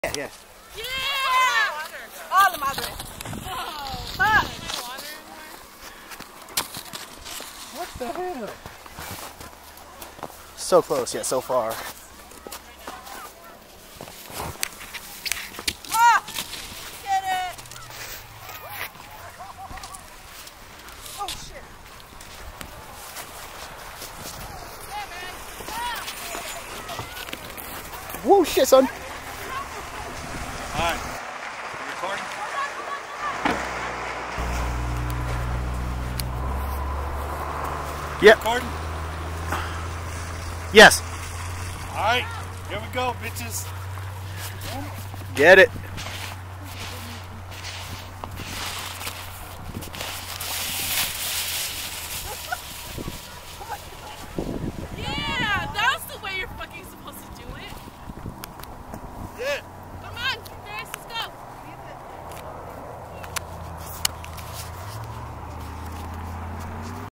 Yeah. Yeah! All the madre. Fuck. What the hell? So close, yet so far. Ah! Get it! Oh shit. Whoa, shit, son. Alright. Recording? Yep. Recording? Yes. Alright. Here we go, bitches. Get it.